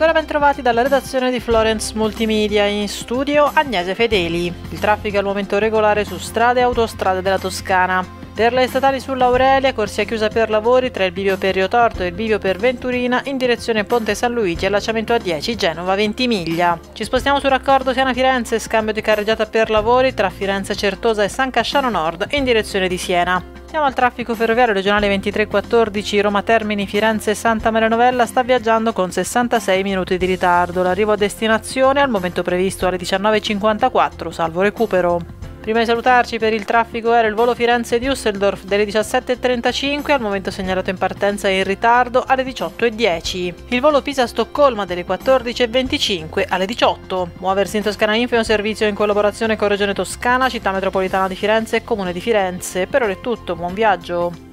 Ancora ben trovati dalla redazione di Florence Multimedia, in studio Agnese Fedeli. Il traffico è al momento regolare su strade e autostrade della Toscana. Per le statali sull'Aurelia, corsia chiusa per lavori tra il bivio per Rio Torto e il bivio per Venturina in direzione Ponte San Luigi, allacciamento A10 Genova Ventimiglia. Ci spostiamo sul raccordo Siena-Firenze, scambio di carreggiata per lavori tra Firenze Certosa e San Casciano Nord in direzione di Siena. Siamo al traffico ferroviario regionale 2314 Roma Termini Firenze Santa Maria Novella sta viaggiando con 66 minuti di ritardo. L'arrivo a destinazione al momento previsto alle 19.54, salvo recupero. Prima di salutarci, per il traffico aereo il volo Firenze-Düsseldorf delle 17.35, al momento segnalato in partenza e in ritardo alle 18.10. Il volo Pisa-Stoccolma delle 14.25 alle 18. Muoversi in Toscana Info è un servizio in collaborazione con Regione Toscana, Città Metropolitana di Firenze e Comune di Firenze. Per ora è tutto, buon viaggio!